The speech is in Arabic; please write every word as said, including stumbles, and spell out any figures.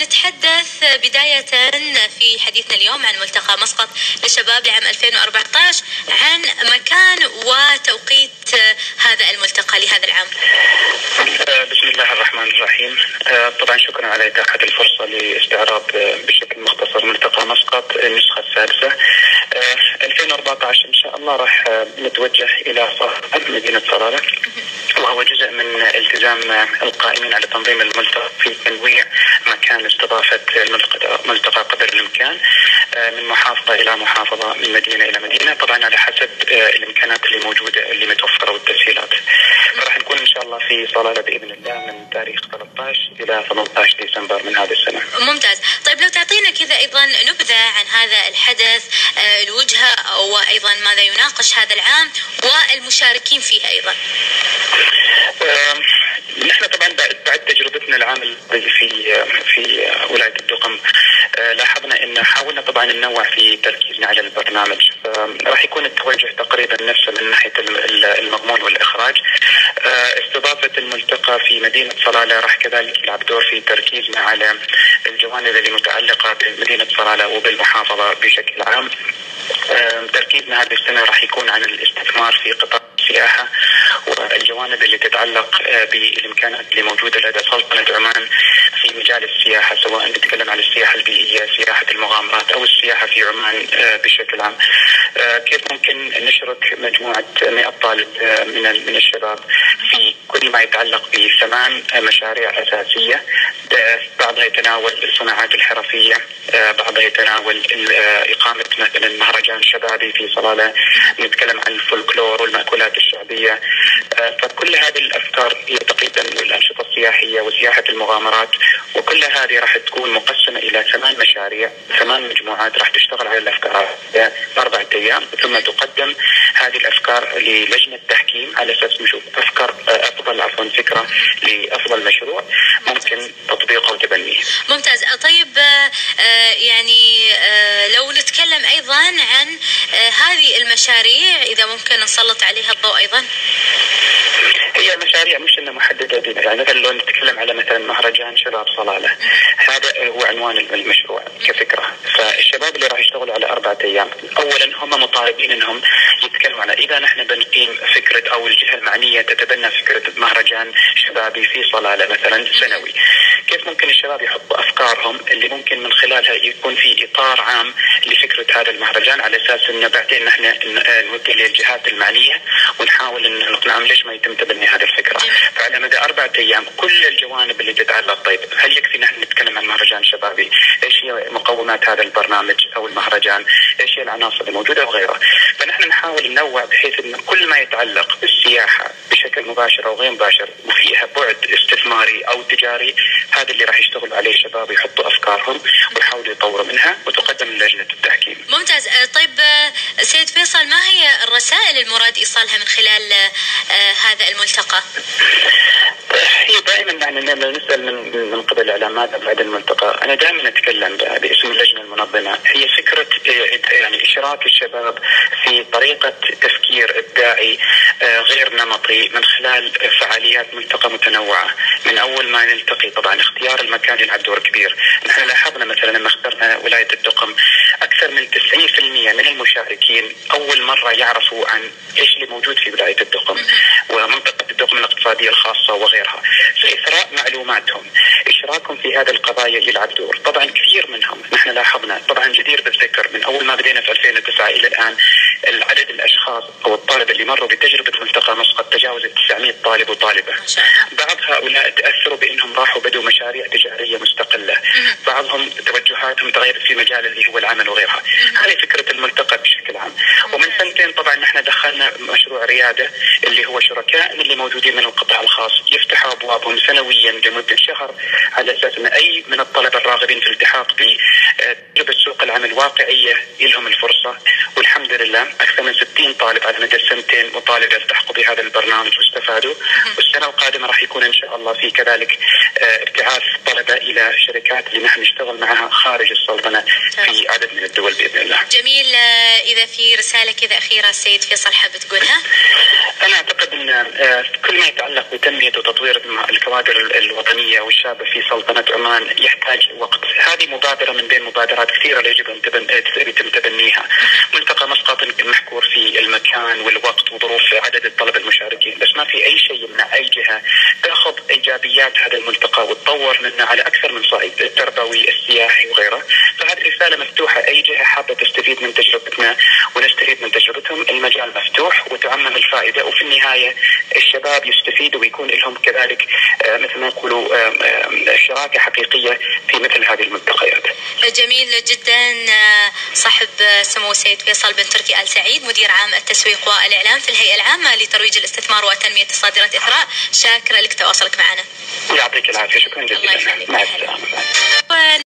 نتحدث بداية في حديثنا اليوم عن ملتقى مسقط للشباب لعام ألفين وأربعة عشر، عن مكان وتوقيت هذا الملتقى لهذا العام. بسم الله الرحمن الرحيم. طبعا شكرا على إتاحة الفرصة لاستعراض بشكل مختصر ملتقى مسقط النسخة السادسة ألفين وأربعة عشر. إن شاء الله راح نتوجه إلى مدينة صلالة، وهو جزء من التزام القائمين على تنظيم الملتقى في تنويع مكان استضافة الملتقى قدر الإمكان من محافظة إلى محافظة، من مدينة إلى مدينة، طبعا على حسب الإمكانات اللي موجودة اللي متوفرة والتسهيلات. فراح نكون إن شاء الله في صلالة بإذن الله من تاريخ ثلاثة عشر إلى ثمانية عشر ديسمبر من هذه السنة. ممتاز. طيب لو تعطينا كذا أيضا نبذة عن هذا الحدث، الوجهة وأيضا ماذا يناقش هذا العام والمشاركين فيه أيضا. نحن طبعا بعد تجربتنا العام الماضي في في ولاية الدقم لاحظنا ان حاولنا طبعا ننوع في تركيزنا على البرنامج، راح يكون التوجه تقريبا نفسه من ناحية المضمون والإخراج. استضافة الملتقى في مدينة صلالة راح كذلك يلعب دور في تركيزنا على الجوانب اللي متعلقة بمدينة صلالة وبالمحافظة بشكل عام. تركيزنا هذه السنة راح يكون عن الاستثمار في قطاع السياحة والجوانب اللي تتعلق بالإمكانات اللي موجودة لدى سلطنة عمان في مجال السياحة، سواء نتكلم عن السياحة البيئية، سياحة المغامرات، أو السياحة في عمان بشكل عام. كيف ممكن نشرك مجموعة مئة طالب من من الشباب في كل ما يتعلق بثمان مشاريع أساسية، بعضها يتناول الصناعات الحرفية، بعضها يتناول إقامة مثلا مهرجان شبابي في صلالة، نتكلم عن الفولكلور والمأكولات الشعبية. فكل هذه الأفكار هي تقريبا الأنشطة السياحية وسياحة المغامرات، وكل هذه راح تكون مقسمة إلى ثمان مشاريع، ثمان مجموعات راح تشتغل على الأفكار أربعة أيام، ثم تقدم هذه الأفكار للجنة تحكيم على أساس نشوف أفكار أفضل عفوا فكرة لأفضل مشروع ممكن تطبيقه وتبنيه. ممتاز. طيب يعني لو نتكلم أيضا عن هذه المشاريع، إذا ممكن نسلط عليها الضوء أيضا. هي مشاريع مش انها محدده بنا، يعني مثلا لو نتكلم على مثلا مهرجان شباب صلاله، هذا هو عنوان المشروع كفكره. فالشباب اللي راح يشتغلوا على اربعه ايام، اولا هم مطالبين انهم يتكلموا على اذا نحن بنقيم فكره او الجهه المعنيه تتبنى فكره مهرجان شبابي في صلاله مثلا سنوي، كيف ممكن الشباب يحطوا افكارهم اللي ممكن من خلالها يكون في اطار عام لفكره هذا المهرجان، على اساس انه بعدين نحن نوجه للجهات المعنيه ونحاول ان نقنعهم ليش ما يتم تبني هذه الفكره. فعلى مدى اربعه ايام كل الجوانب اللي تتعلق، طيب هل يكفي نحن نتكلم عن مهرجان شبابي؟ ايش هي مقومات هذا البرنامج او المهرجان؟ ايش هي العناصر اللي موجوده وغيرها؟ فنحن نحاول ننوع بحيث ان كل ما يتعلق بالسياحه بشكل مباشر او غير مباشر وفيها بعد استثماري او تجاري، هذا اللي راح يشتغلوا عليه الشباب، يحطوا افكارهم ويحاولوا يطوروا منها وتقدم لجنه التحكيم. ممتاز. طيب سيد فيصل، ما هي الرسائل المراد ايصالها من خلال هذا الملتقى؟ هي دائما يعني لما نسال من من قبل الاعلام ماذا بعد الملتقى، انا دائما اتكلم باسم اللجنه المنظمه، هي فكره يعني اشراك الشباب في طريقه تفكير ابداعي غير نمطي من خلال فعاليات ملتقى متنوعه. من اول ما نلتقي طبعا اختيار المكان يلعب دور كبير. نحن لاحظنا مثلا لما اخترنا ولايه الدقم، اكثر من تسعين بالمئة من المشاركين اول مره يعرفوا عن ايش اللي موجود في ولايه الدقم ومنطقه الدقم الاقتصاديه الخاصه وغيرها، فاثراء معلوماتهم، اشراكهم في هذه القضايا يلعب دور. طبعا كثير منهم نحن لاحظنا، طبعا جدير بالذكر من اول ما بدينا في ألفين وتسعة الى الان العدد الاشخاص او الطلبه اللي مروا بتجربه ملتقى مسقط تجاوز تسعمئة طالب وطالبه. بعض هؤلاء تاثروا بانهم راحوا بدوا مشاريع تجاريه مستقله، بعضهم توجهاتهم تغيرت في مجال اللي هو العمل وغيرها. هذه فكره الملتقى بشكل عام. ومن سنتين طبعا نحن دخلنا مشروع رياده اللي هو شركائنا اللي موجودين من القطاع الخاص يفتحوا ابوابهم سنويا لمده شهر، على اساس ان اي من الطلبه الراغبين في الالتحاق بتجربه سوق العمل واقعيه يلهم الفرصه. والحمد لله اكثر من ستين طالب على مدى السنتين وطالب التحقوا بهذا البرنامج واستفادوا. والسنه القادمه راح يكون ان شاء الله في كذلك ابتعاث طلبه الى الشركات اللي نحن نشتغل معها خارج السلطنة في عدد من الدول بإذن الله. جميل. إذا في رسالة كذا أخيرة سيد فيصل حاب تقولها؟ أنا أعتقد أن كل ما يتعلق بتنمية وتطوير الكوادر الوطنية والشابة في سلطنة عمان يحتاج وقت. هذه مبادرة من بين مبادرات كثيرة اللي يجب أن يتم تبنيها. ملتقى مسقط يمكن محكور في المكان والوقت وظروف عدد الطلبة المشاركين، بس ما في أي شيء يمنع أي جهة تأخذ إيجابيات هذا الملتقى وتطور منه على أكثر من صعيد، التربوي السياحي وغيره. فهذه رسالة مفتوحة، أي جهة حابة تستفيد من تجربتنا ونستفيد من تجربتهم المجال مفتوح وتعمم الفائدة، وفي النهاية الشباب يستفيدوا ويكون لهم كذلك مثل ما يقولوا شراكة حقيقية في مثل هذه الملتقيات. جميل جدا. صاحب سمو السيد فيصل بن تركي آل سعيد مدير عام التسويق والإعلام في الهيئة العامة لترويج الاستثمار وتنمية الصادرات إثراء، شاكرة لك تواصلك معنا. يعطيك العافية، شكرا جزيلا. مع السلامة.